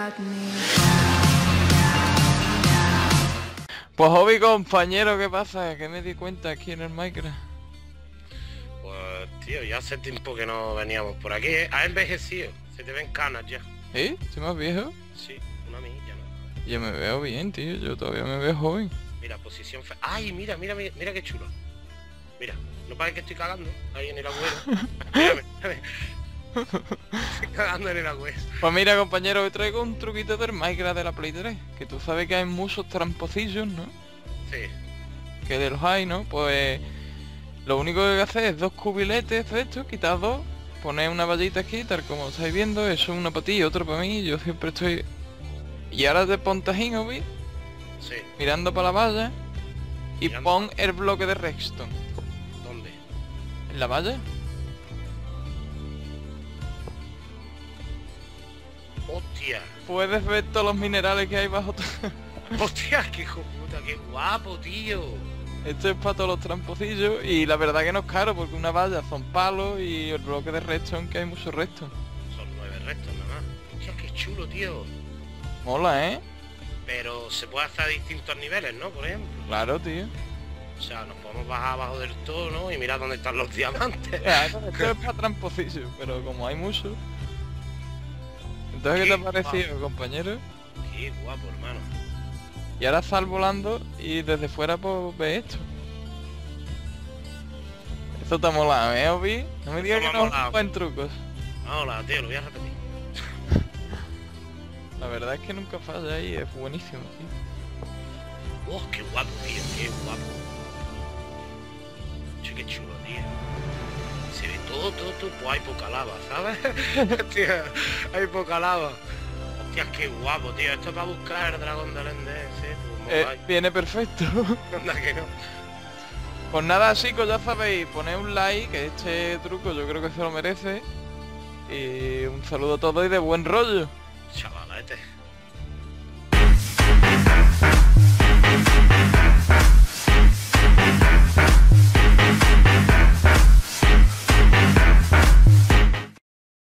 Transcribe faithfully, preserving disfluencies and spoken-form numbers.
Pues hobby compañero, ¿qué pasa? Que me di cuenta aquí en el Minecraft. Pues tío, ya hace tiempo que no veníamos por aquí, ¿eh? Ha envejecido, se te ven canas ya. ¿Eh? ¿Estoy más viejo? Sí, una milla, ¿no? Yo me veo bien, tío, yo todavía me veo joven. Mira, posición fe... ¡Ay, mira, mira, mira, mira qué chulo! Mira, no parece que estoy cagando ahí en el agüero. Mírame, mírame. Estoy cagando en el agüero. Pues mira, compañero, hoy traigo un truquito del Minecraft de la Play tres. Que tú sabes que hay muchos tramposillos, ¿no? Sí. Que de los hay, ¿no? Pues lo único que hay que hacer es dos cubiletes de estos, quitar dos, poner una vallita aquí, tal como estáis viendo, eso es uno para ti y otro para mí, yo siempre estoy... Y ahora te pon tajín, ¿oí? Sí. Mirando para la valla y Mirando. pon el bloque de redstone. ¿Dónde? ¿En la valla? ¡Hostia! Puedes ver todos los minerales que hay bajo tu... ¡Hostia, qué hijo puta! ¡Qué guapo, tío! Esto es para todos los tramposillos y la verdad que no es caro porque una valla son palos y el bloque de redstone que hay muchos redstone. Son nueve restos nada más. ¡Hostia, qué chulo, tío! Mola, ¿eh? Pero se puede hacer a distintos niveles, ¿no? Por ejemplo. Claro, tío. O sea, nos podemos bajar abajo del todo, ¿no? Y mirar dónde están los diamantes. Ya, esto es para tramposillos, pero como hay muchos... Entonces, ¿qué te ha parecido, compañero? Qué guapo, hermano. Y ahora sal volando y desde fuera pues ve esto. Esto te ha molado, ¿eh, Obi? No me digas Esto que me ha no es molado. un buen truco. Hola, tío, lo voy a repetir. La verdad es que nunca falla ahí, es buenísimo, tío. ¡Oh, qué guapo, tío! ¡Qué guapo! Che, qué chulo, tío. Se ve todo, todo, todo. Pues hay poca lava, ¿sabes? Tío, hay poca lava. Hostia, qué guapo, tío. Esto es para buscar el dragón del Ender ese. Pues Eh, mola. viene perfecto. Anda que no. Pues nada, chicos, ya sabéis, poned un like, que este truco yo creo que se lo merece. Y un saludo a todos y de buen rollo. Chavalete.